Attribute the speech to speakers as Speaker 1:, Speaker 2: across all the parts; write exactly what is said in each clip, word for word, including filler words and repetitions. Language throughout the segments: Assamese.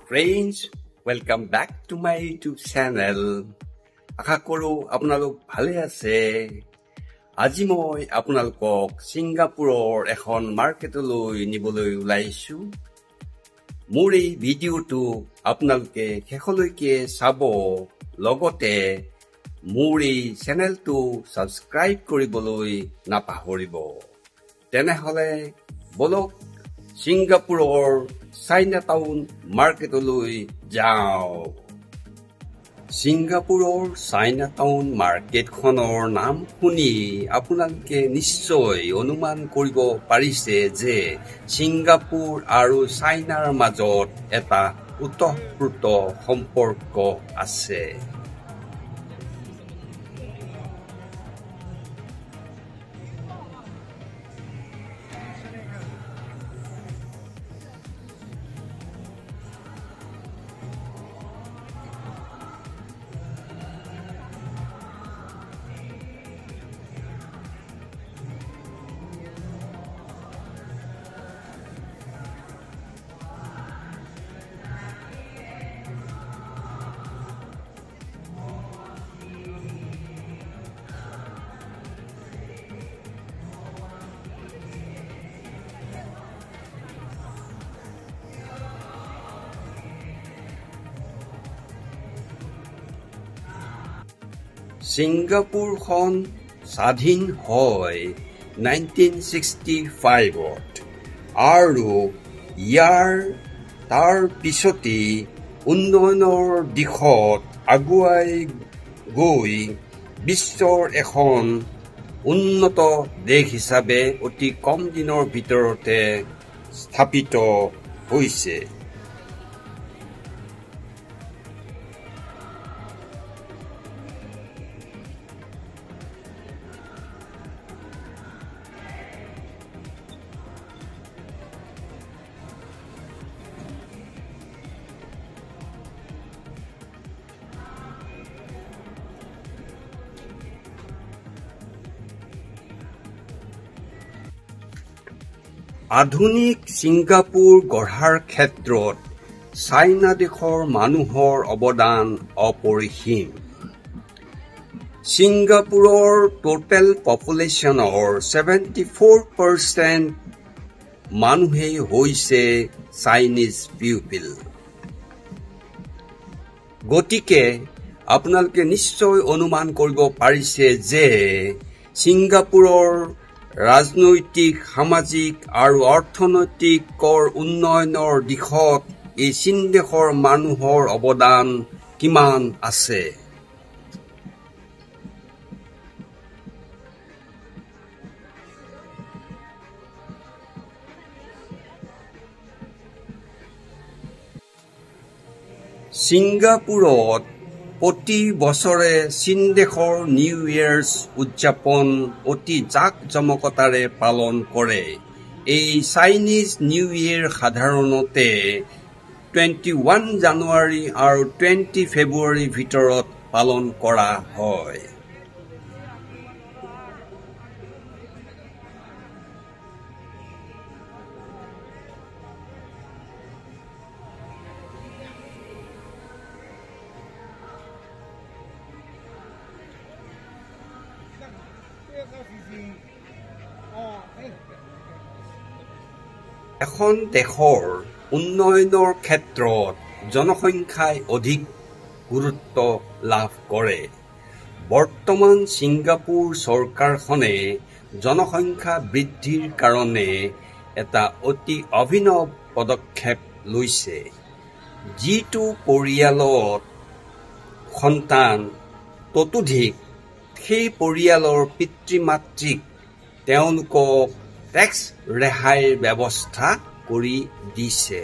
Speaker 1: Friends, welcome back to my YouTube channel. আশা কৰো আপোনালোক ভালে আছে। আজি মই আপোনালোকক ছিংগাপুৰৰ এখন মাৰ্কেটলৈ নিবলৈ ওলাইছো। মোৰ এই ভিডিঅ'টো আপোনালোকে শেষলৈকে চাব, লগতে মোৰ এই চেনেলটো সাবস্ক্ৰাইব কৰিবলৈ নাপাহৰিব। তেনেহলে বলক ছিংগাপুৰৰ চাইনাটাউন মাৰ্কেটলৈ যাওঁ। ছিংগাপুৰৰ চাইনাটাউন মাৰ্কেটখনৰ নাম শুনি আপোনালোকে নিশ্চয় অনুমান কৰিব পাৰিছে যে ছিংগাপুৰ আৰু চাইনাৰ মাজত এটা ওতঃপ্ৰোত সম্পৰ্ক আছে। ছিংগাপুৰখন স্বাধীন হয় নাইনটিন ছিক্সটি ফাইভত আৰু ইয়াৰ তাৰ পিছতেই উন্নয়নৰ দিশত আগুৱাই গৈ বিশ্বৰ এখন উন্নত দেশ হিচাপে অতি কম দিনৰ ভিতৰতে স্থাপিত হৈছে। আধুনিক ছিংগাপুৰ গঢ়াৰ ক্ষেত্ৰত চাইনা দেশৰ মানুহৰ অৱদান অপৰিসীম। ছিংগাপুৰৰ টোটেল পপুলেশ্যনৰ ছেভেণ্টি ফ'ৰ পাৰ্চেণ্ট মানুহেই হৈছে চাইনিজ পিউপিল। গতিকে আপোনালোকে নিশ্চয় অনুমান কৰিব পাৰিছে যে ছিংগাপুৰৰ ৰাজনৈতিক, সামাজিক আৰু অৰ্থনৈতিক কৰ উন্নয়নৰ দিশত এই চীন দেশৰ মানুহৰ অৱদান কিমান আছে। ছিংগাপুৰত প্ৰতি বছৰে চীন দেশৰ নিউ ইয়াৰ্ছ উদযাপন অতি জাক-জমকতাৰে পালন কৰে। এই চাইনিজ নিউ ইয়েৰ সাধাৰণতে টুৱেণ্টি ওৱান জানুৱাৰী আৰু টুৱেণ্টি ফেব্ৰুৱাৰীৰ ভিতৰত পালন কৰা হয়। এখন দেশৰ উন্নয়নৰ ক্ষেত্ৰত জনসংখ্যাই অধিক গুৰুত্ব লাভ কৰে। বৰ্তমান ছিংগাপুৰ চৰকাৰখনে জনসংখ্যা বৃদ্ধিৰ কাৰণে এটা অতি অভিনৱ পদক্ষেপ লৈছে। যিটো পৰিয়ালত সন্তান ততোধিক, সেই পৰিয়ালৰ পিতৃ-মাতৃক তেওঁলোকক টেক্স ৰেহাইৰ ব্যৱস্থা কৰি দিছে।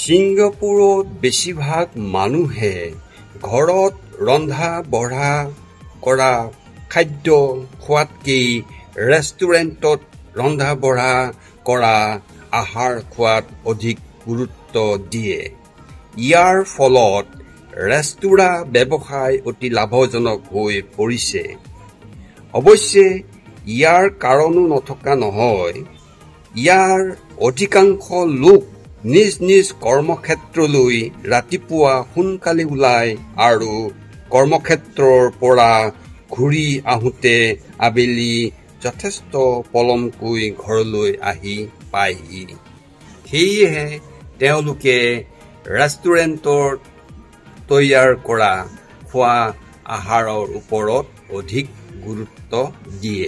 Speaker 1: ছিংগাপুৰত বেছিভাগ মানুহে ঘৰত ৰন্ধা বঢ়া কৰা খাদ্য খোৱাতকৈ ৰেষ্টুৰেণ্টত ৰন্ধা বঢ়া কৰা আহাৰ খোৱাত অধিক গুৰুত্ব দিয়ে। ইয়াৰ ফলত ৰেস্তোৰাঁ ব্যৱসায় অতি লাভজনক হৈ পৰিছে। অৱশ্যে ইয়াৰ কাৰণো নথকা নহয়। ইয়াৰ অধিকাংশ লোক নিজ নিজ কৰ্মক্ষেত্ৰলৈ ৰাতিপুৱা সোনকালে ওলাই আৰু কৰ্মক্ষেত্ৰৰ পৰা ঘূৰি আহোঁতে আবেলি যথেষ্ট পলমকৈ ঘৰলৈ আহি পায়হি। সেয়েহে তেওঁলোকে ৰেষ্টুৰেণ্টত তৈয়াৰ কৰা খোৱা আহাৰৰ ওপৰত অধিক গুৰুত্ব দিয়ে।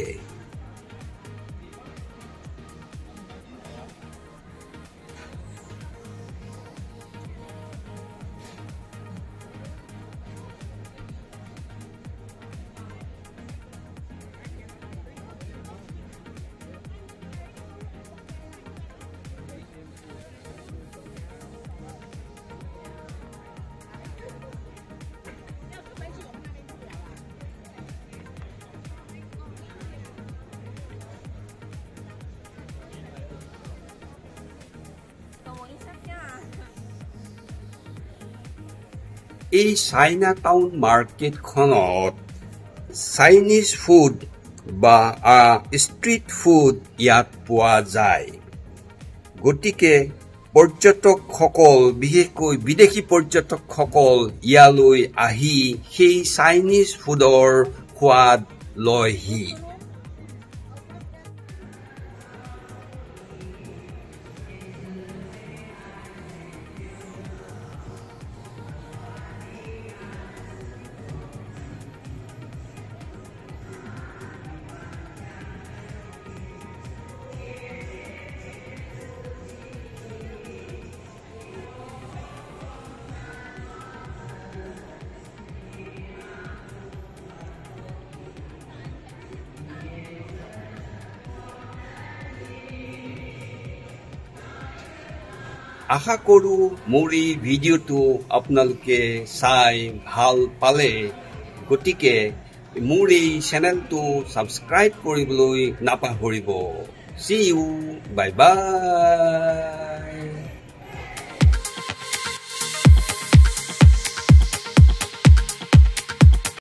Speaker 1: এই চাইনাটাউন মাৰ্কেটখনত চাইনিজ ফুড বা ষ্ট্ৰীট ফুড ইয়াত পোৱা যায়। গতিকে পৰ্যটকসকল, বিশেষকৈ বিদেশী পৰ্যটকসকল ইয়ালৈ আহি সেই চাইনিজ ফুডৰ সোৱাদ লয়হি। আশা কৰোঁ মোৰ এই ভিডিঅ'টো আপোনালোকে চাই ভাল পালে। গতিকে মোৰ এই চেনেলটো ছাবস্ক্ৰাইব কৰিবলৈ নাপাহৰিব। See you. Bye bye.